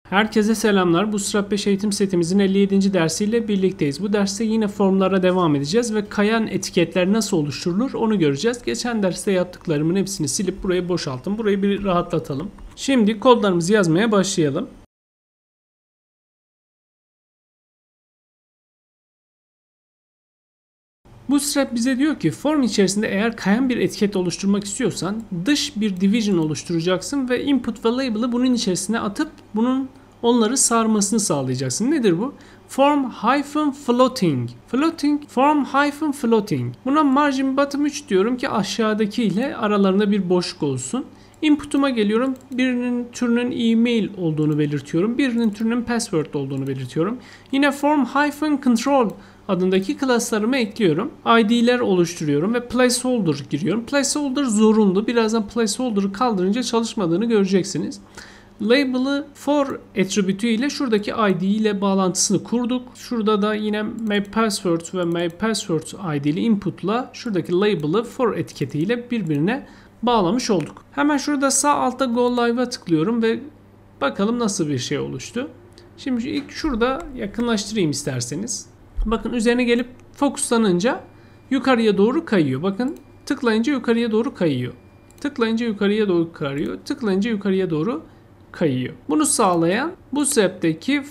Herkese selamlar. Bootstrap 5 eğitim setimizin 57. dersiyle birlikteyiz. Bu derste yine formlara devam edeceğiz ve kayan etiketler nasıl oluşturulur onu göreceğiz. Geçen derste yaptıklarımın hepsini silip burayı boşalttım. Burayı bir rahatlatalım. Şimdi kodlarımızı yazmaya başlayalım. Bootstrap bize diyor ki form içerisinde eğer kayan bir etiket oluşturmak istiyorsan dış bir division oluşturacaksın ve input ve label'ı bunun içerisine atıp onları sarmasını sağlayacaksın. Nedir bu? Form-floating. Form-floating. Buna margin bottom 3 diyorum ki aşağıdaki ile aralarında bir boşluk olsun. Input'uma geliyorum. Birinin türünün email olduğunu belirtiyorum. Birinin türünün password olduğunu belirtiyorum. Yine form-control adındaki class'larımı ekliyorum. ID'ler oluşturuyorum ve placeholder giriyorum. Placeholder zorunlu. Birazdan placeholder'ı kaldırınca çalışmadığını göreceksiniz. Label'ı for attribute'ü ile şuradaki ID ile bağlantısını kurduk. Şurada da yine myPassword ve myPassword ID'li input'la şuradaki label'ı for etiketiyle birbirine bağlamış olduk. Hemen şurada sağ altta Go Live'a tıklıyorum ve bakalım nasıl bir şey oluştu. Şimdi ilk şurada yakınlaştırayım isterseniz. Bakın üzerine gelip fokuslanınca yukarıya doğru kayıyor. Bakın tıklayınca yukarıya doğru kayıyor. Tıklayınca yukarıya doğru kayıyor. Tıklayınca yukarıya doğru kayıyor. Bunu sağlayan Bootstrap'teki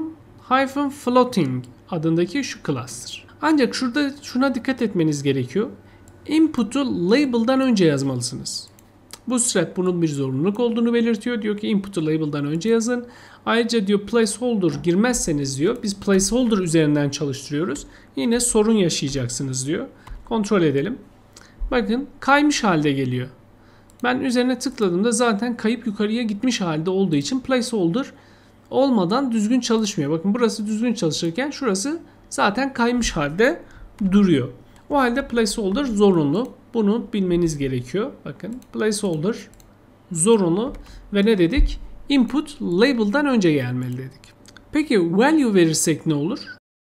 form-floating adındaki şu class'tır. Ancak şurada şuna dikkat etmeniz gerekiyor. Input'u label'dan önce yazmalısınız. Bootstrap bunun bir zorunluluk olduğunu belirtiyor. Diyor ki input'u label'dan önce yazın. Ayrıca diyor placeholder girmezseniz diyor biz placeholder üzerinden çalıştırıyoruz. Yine sorun yaşayacaksınız diyor. Kontrol edelim. Bakın kaymış halde geliyor. Ben üzerine tıkladığımda zaten kayıp yukarıya gitmiş halde olduğu için placeholder olmadan düzgün çalışmıyor. Bakın burası düzgün çalışırken şurası zaten kaymış halde duruyor. O halde placeholder zorunlu. Bunu bilmeniz gerekiyor. Bakın placeholder zorunlu ve ne dedik? Input label'dan önce gelmeli dedik. Peki value verirsek ne olur?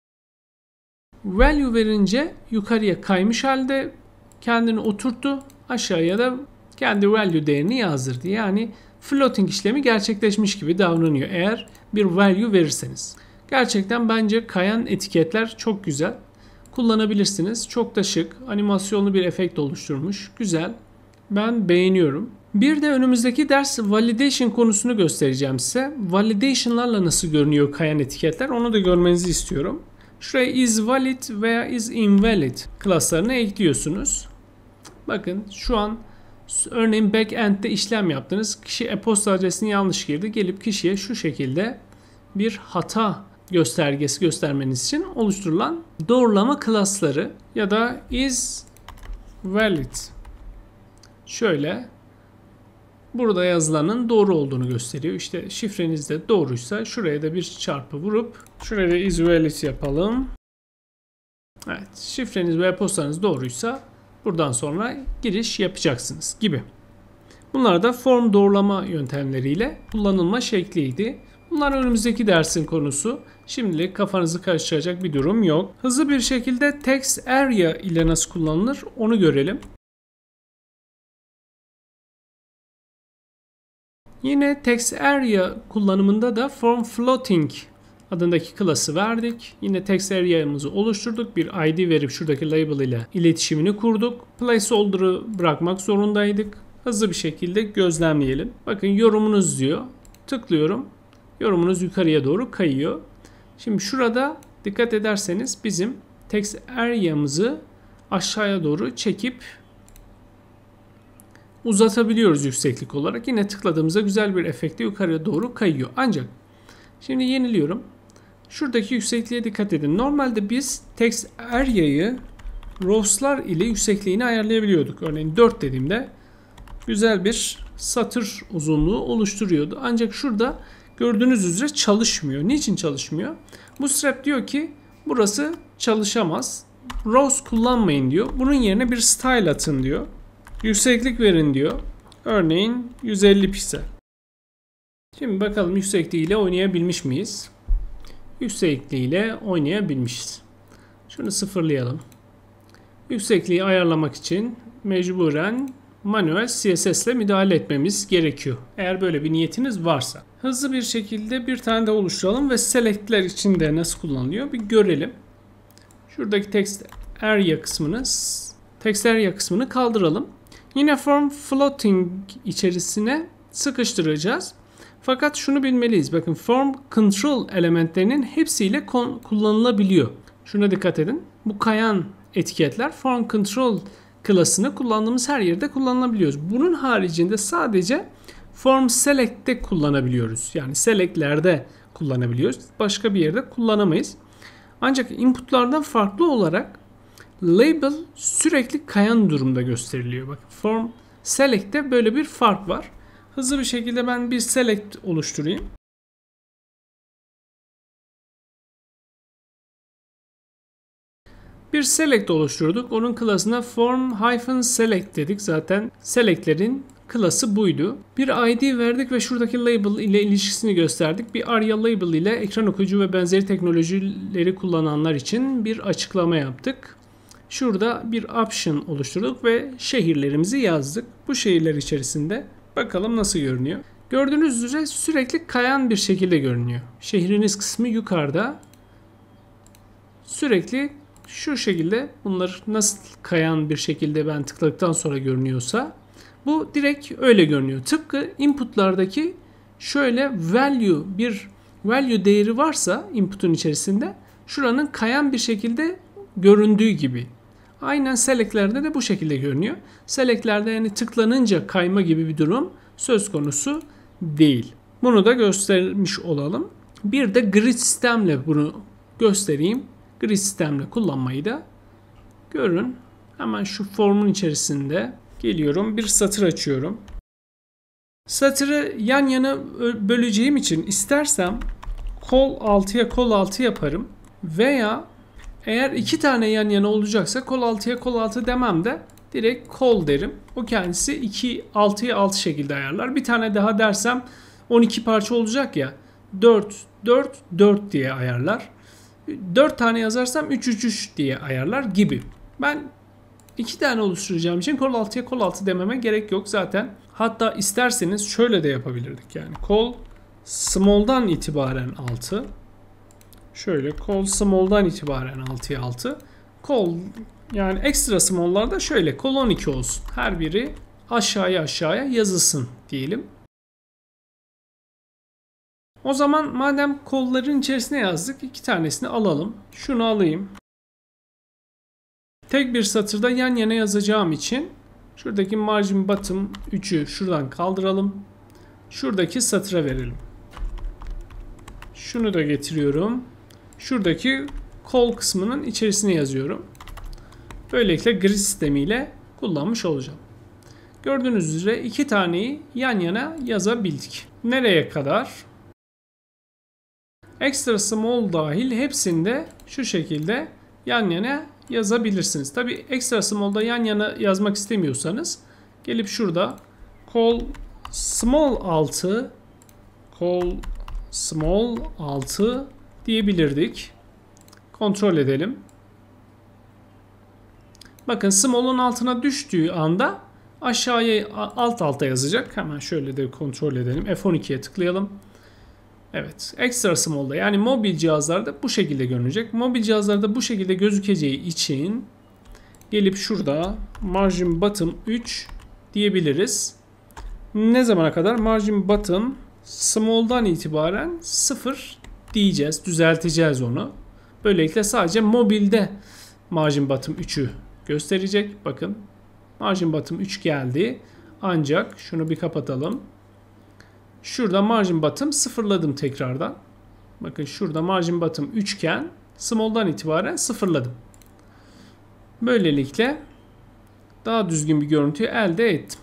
Value verince yukarıya kaymış halde kendini oturttu. Aşağıya da kendi value değerini yazdırdı. Yani floating işlemi gerçekleşmiş gibi davranıyor eğer bir value verirseniz. Gerçekten bence kayan etiketler çok güzel. Kullanabilirsiniz. Çok da şık. Animasyonlu bir efekt oluşturmuş. Güzel. Ben beğeniyorum. Bir de önümüzdeki ders validation konusunu göstereceğim size. Validation'larla nasıl görünüyor kayan etiketler onu da görmenizi istiyorum. Şuraya is valid veya is invalid klaslarını ekliyorsunuz. Bakın şu an örneğin backend'de işlem yaptınız. Kişi e-posta adresini yanlış girdi. Gelip kişiye şu şekilde bir hata göstergesi göstermeniz için oluşturulan doğrulama klasları ya da is valid şöyle burada yazılanın doğru olduğunu gösteriyor. İşte şifreniz de doğruysa şuraya da bir çarpı vurup şuraya da is valid yapalım. Evet, şifreniz ve e-postanız doğruysa buradan sonra giriş yapacaksınız gibi. Bunlar da form doğrulama yöntemleriyle kullanılma şekliydi. Bunlar önümüzdeki dersin konusu. Şimdilik kafanızı karıştıracak bir durum yok. Hızlı bir şekilde text area ile nasıl kullanılır onu görelim. Yine text area kullanımında da form floating adındaki class'ı verdik. Yine text area'mızı oluşturduk. Bir ID verip şuradaki label ile iletişimini kurduk. Placeholder'ı bırakmak zorundaydık. Hızlı bir şekilde gözlemleyelim. Bakın yorumunuz diyor. Tıklıyorum. Yorumunuz yukarıya doğru kayıyor. Şimdi şurada dikkat ederseniz bizim text area'mızı aşağıya doğru çekip uzatabiliyoruz yükseklik olarak. Yine tıkladığımızda güzel bir efektle yukarıya doğru kayıyor. Ancak şimdi yeniliyorum. Şuradaki yüksekliğe dikkat edin. Normalde biz text area'yı rows'lar ile yüksekliğini ayarlayabiliyorduk. Örneğin 4 dediğimde güzel bir satır uzunluğu oluşturuyordu. Ancak şurada gördüğünüz üzere çalışmıyor. Niçin çalışmıyor? Bootstrap diyor ki burası çalışamaz. Rows kullanmayın diyor. Bunun yerine bir style atın diyor. Yükseklik verin diyor. Örneğin 150 piksel. Şimdi bakalım yüksekliğiyle oynayabilmiş miyiz? Yüksekliğiyle oynayabilmişiz. Şunu sıfırlayalım. Yüksekliği ayarlamak için mecburen manuel CSS ile müdahale etmemiz gerekiyor. Eğer böyle bir niyetiniz varsa. Hızlı bir şekilde bir tane de oluşturalım ve select'ler için de nasıl kullanılıyor bir görelim. Şuradaki text area kısmını kaldıralım. Yine form floating içerisine sıkıştıracağız. Fakat şunu bilmeliyiz. Bakın form control elementlerinin hepsiyle kullanılabiliyor. Şuna dikkat edin. Bu kayan etiketler form control klasını kullandığımız her yerde kullanılabiliyoruz. Bunun haricinde sadece form select'te kullanabiliyoruz. Yani select'lerde kullanabiliyoruz. Başka bir yerde kullanamayız. Ancak inputlardan farklı olarak label sürekli kayan durumda gösteriliyor. Bakın form select'te böyle bir fark var. Hızlı bir şekilde ben bir select oluşturayım. Bir select oluşturduk. Onun klasına form-select dedik. Zaten select'lerin klası buydu. Bir ID verdik ve şuradaki label ile ilişkisini gösterdik. Bir ARIA label ile ekran okuyucu ve benzeri teknolojileri kullananlar için bir açıklama yaptık. Şurada bir option oluşturduk ve şehirlerimizi yazdık. Bu şehirler içerisinde bakalım nasıl görünüyor. Gördüğünüz üzere sürekli kayan bir şekilde görünüyor. Şehriniz kısmı yukarıda. Sürekli şu şekilde, bunlar nasıl kayan bir şekilde ben tıkladıktan sonra görünüyorsa bu direkt öyle görünüyor. Tıpkı inputlardaki şöyle bir value değeri varsa inputun içerisinde şuranın kayan bir şekilde göründüğü gibi. Aynen select'lerde de bu şekilde görünüyor. Select'lerde yani tıklanınca kayma gibi bir durum söz konusu değil. Bunu da göstermiş olalım. Bir de grid sistemle bunu göstereyim. Grid sistemle kullanmayı da görün. Hemen şu formun içerisinde geliyorum. Bir satır açıyorum. Satırı yan yana böleceğim için istersem kol 6'ya kol 6 yaparım. Veya eğer iki tane yan yana olacaksa kol 6'ya kol 6 demem de direkt kol derim. O kendisi 6'ya 6 şekilde ayarlar. Bir tane daha dersem 12 parça olacak ya. 4, 4, 4 diye ayarlar. 4 tane yazarsam 3, 3, 3 diye ayarlar gibi. Ben 2 tane oluşturacağım için kol 6'ya kol 6 dememe gerek yok zaten. Hatta isterseniz şöyle de yapabilirdik yani. Kol small'dan itibaren 6. Şöyle kol small'dan itibaren 6'ya 6. Kol yani ekstra small'larda şöyle kol 12 olsun. Her biri aşağıya yazılsın diyelim. O zaman madem kolların içerisine yazdık, 2 tanesini alalım. Şunu alayım. Tek bir satırda yan yana yazacağım için şuradaki margin bottom 3'ü şuradan kaldıralım. Şuradaki satıra verelim. Şunu da getiriyorum. Şuradaki kol kısmının içerisine yazıyorum. Böylelikle grid sistemiyle kullanmış olacağım. Gördüğünüz üzere 2 taneyi yan yana yazabildik. Nereye kadar? Extra small dahil hepsinde şu şekilde yan yana yazabilirsiniz. Tabi extra small'da yan yana yazmak istemiyorsanız gelip şurada call small 6 diyebilirdik. Kontrol edelim. Bakın small'un altına düştüğü anda aşağıya alt alta yazacak. Hemen şöyle de kontrol edelim. F12'ye tıklayalım. Evet, extra small'da yani mobil cihazlarda bu şekilde görünecek. Mobil cihazlarda bu şekilde gözükeceği için gelip şurada margin bottom 3 diyebiliriz. Ne zamana kadar? Margin bottom small'dan itibaren 0 diyeceğiz. Düzelteceğiz onu. Böylelikle sadece mobilde margin bottom 3'ü gösterecek. Bakın margin bottom 3 geldi. Ancak şunu bir kapatalım. Şurada margin bottom sıfırladım tekrardan. Bakın şurada margin bottom 3 iken small'dan itibaren sıfırladım. Böylelikle daha düzgün bir görüntüyü elde ettim.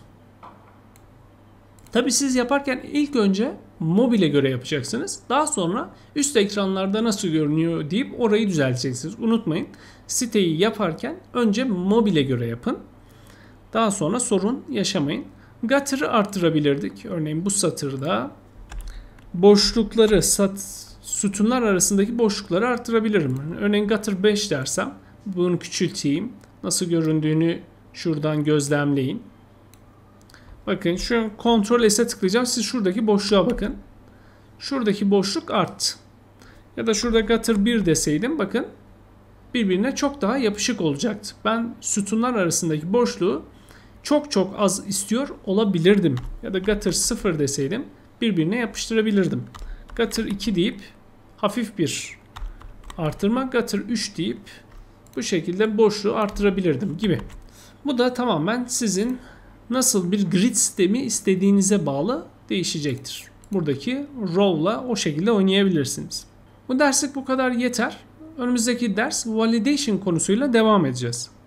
Tabi siz yaparken ilk önce mobile göre yapacaksınız. Daha sonra üst ekranlarda nasıl görünüyor deyip orayı düzelteceksiniz. Unutmayın, siteyi yaparken önce mobile göre yapın. Daha sonra sorun yaşamayın. Gutter'ı arttırabilirdik. Örneğin bu satırda boşlukları, sütunlar arasındaki boşlukları arttırabilirim. Örneğin gutter 5 dersem bunu küçülteyim. Nasıl göründüğünü şuradan gözlemleyin. Bakın şu Ctrl S'e tıklayacağım. Siz şuradaki boşluğa bakın. Şuradaki boşluk arttı. Ya da şurada gutter 1 deseydim bakın birbirine çok daha yapışık olacaktı. Ben sütunlar arasındaki boşluğu çok az istiyor olabilirdim. Ya da gutter 0 deseydim birbirine yapıştırabilirdim. Gutter 2 deyip hafif bir artırma, gutter 3 deyip bu şekilde boşluğu artırabilirdim gibi. Bu da tamamen sizin nasıl bir grid sistemi istediğinize bağlı değişecektir. Buradaki row'la o şekilde oynayabilirsiniz. Bu derslik bu kadar yeter. Önümüzdeki ders validation konusuyla devam edeceğiz.